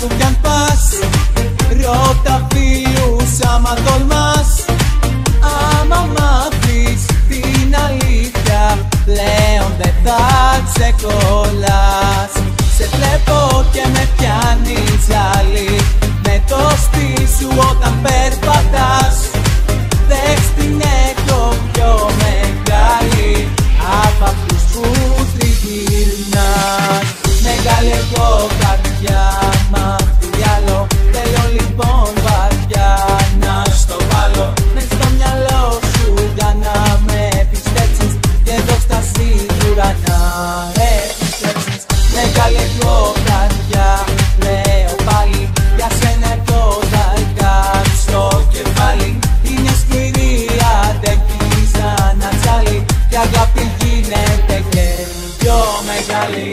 που κι αν πας, ρώτα φίλους άμα τολμάς. Άμα μάθεις την αλήθεια, πλέον δεν θα ξεκολλάς. Σε βλέπω και με πιάνεις άλλη, με το στυλ σου όταν περπατάς. Δες την έχω πιο μεγάλη απ' αυτούς που τριγυρνάς. Μεγάλη εγώ καρδιά, μα τι άλλο, θέλω λοιπόν βαθιά να στο βάλω μες στο μυαλό σου για να με πιστέψεις και εδώ στα σίγουρα να επιστρέψεις. Μεγάλη εγώ καρδιά, λέω πάλι, για σένα εγώ θα κάψω κεφάλι. Είναι σκληρή, αντέχει σαν ατσάλι, και αγάπη γίνεται και πιο μεγάλη.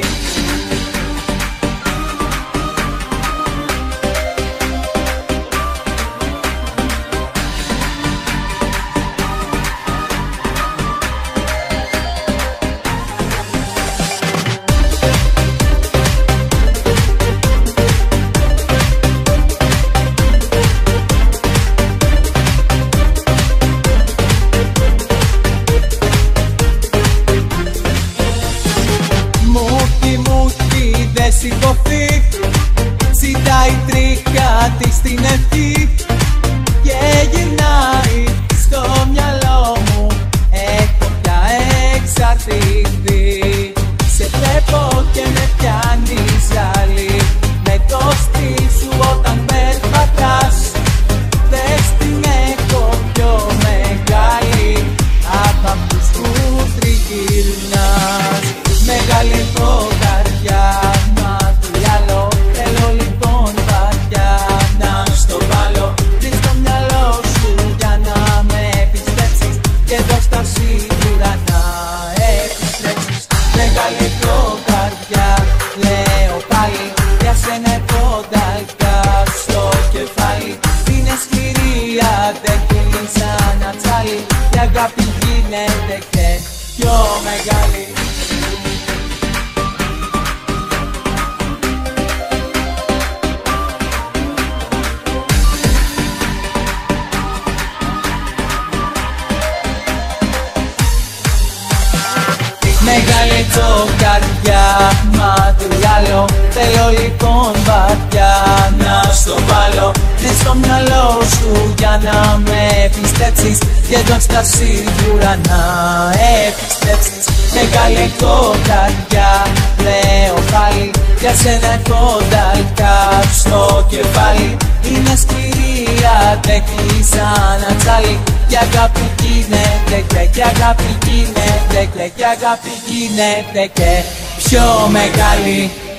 Δεν σηκωθεί, ζητάει τρίχα της στην ευχή και γυρνάει στο μυαλό μου, έχω πια εξαρτηθεί. Σε βλέπω και με πιάνεις άλλη, με το στυλ σου όταν περπατάς. Δες την έχω πιο μεγάλη απ' αυτούς που τριγυρνάς. Μεγάλη εγώ καρδιά, μα τι άλλο, θέλω λοιπόν βαθιά να στο βάλω πριν στο μυαλό σου για να με πιστέψεις και εδώ στα σίγουρα να επιστρέψεις. Μεγάλη εγώ καρδιά, λέω πάλι, για σένα εγώ τα στο κεφάλι. Είναι σκληρή, αντέχει σαν ατσάλι, η αγάπη γίνεται και πιο μεγάλη. Μεγάλη το καρδιά, μα τι άλλο, θέλω λοιπόν βαθιά να στο βάλω μες στο μυαλό σου για να με πιστέψεις και εδώ στα σίγουρα να επιστρέψεις. Μεγάλη το καρδιά, λέω πάλι, για σένα έχω τα στο κεφάλι. Είναι σκληρή, αντέχει σαν ατσάλι, και αγάπη γίνεται και αγάπη γίνεται και αγάπη γίνεται και πιο μεγάλη.